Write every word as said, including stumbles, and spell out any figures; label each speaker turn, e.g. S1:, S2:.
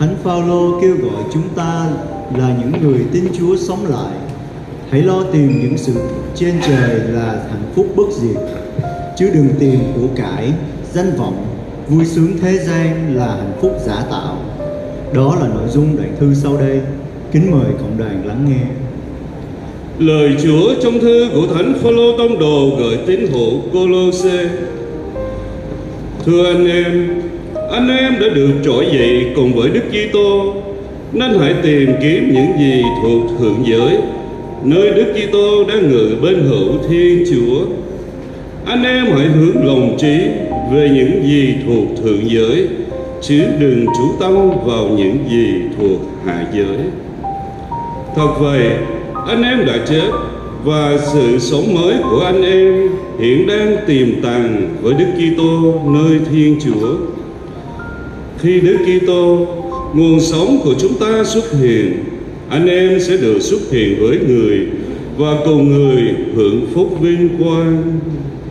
S1: Thánh Phaolô kêu gọi chúng ta là những người tin Chúa sống lại, hãy lo tìm những sự trên trời là hạnh phúc bất diệt, chứ đừng tìm của cải, danh vọng, vui sướng thế gian là hạnh phúc giả tạo. Đó là nội dung đoạn thư sau đây. Kính mời cộng đoàn lắng nghe.
S2: Lời Chúa trong thư của Thánh Phaolô tông đồ gửi tín hữu Cô-lô-sê. Thưa anh em, anh em đã được trỗi dậy cùng với Đức Kitô, nên hãy tìm kiếm những gì thuộc thượng giới, nơi Đức Kitô đang ngự bên hữu Thiên Chúa. Anh em hãy hướng lòng trí về những gì thuộc thượng giới, chứ đừng chú tâm vào những gì thuộc hạ giới. Thật vậy, anh em đã chết, và sự sống mới của anh em hiện đang tiềm tàng với Đức Kitô nơi Thiên Chúa. Khi Đức Kitô, nguồn sống của chúng ta xuất hiện, anh em sẽ được xuất hiện với người và cùng người hưởng phúc vinh quang.